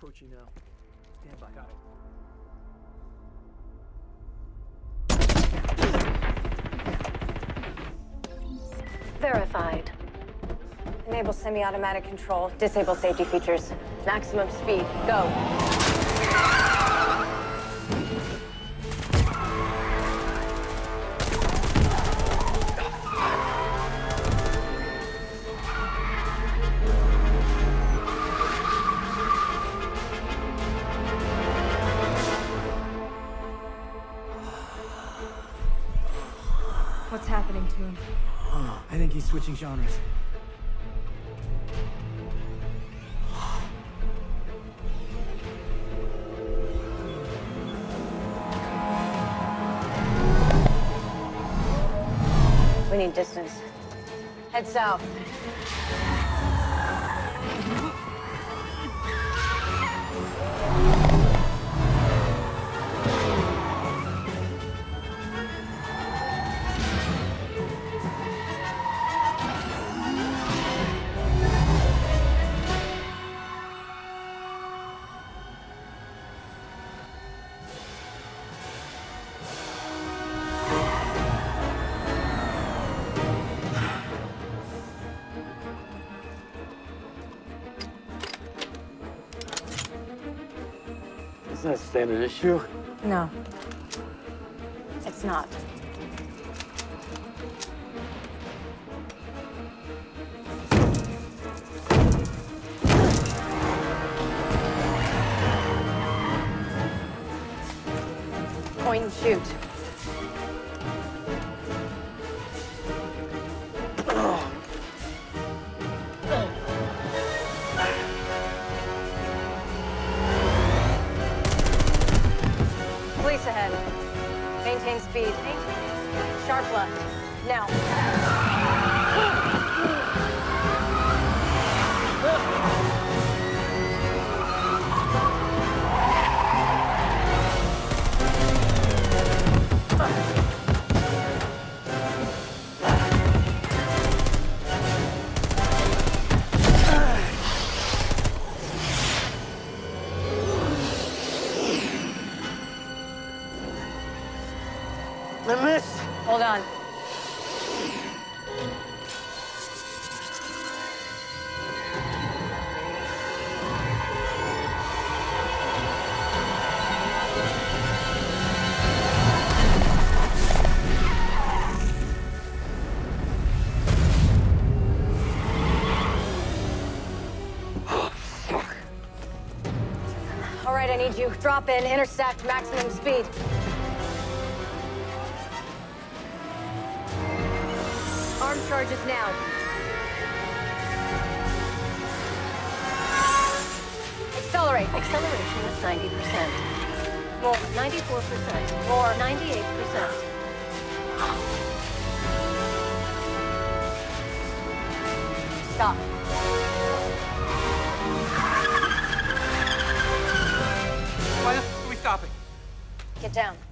Approaching now. Stand by. Got it. Verified. Enable semi-automatic control. Disable safety features. Maximum speed. Go. What's happening to him? I think he's switching genres. We need distance. Head south. It's not a standard issue. No. It's not. Point and shoot. Police ahead. Maintain speed. Sharp left. Now. I missed. Hold on. All right, I need you. Drop in, intersect, maximum speed. Arm charges now. Accelerate. Acceleration is 90%. More. 94%. More. 98%. Stop. Why are we stopping? Get down.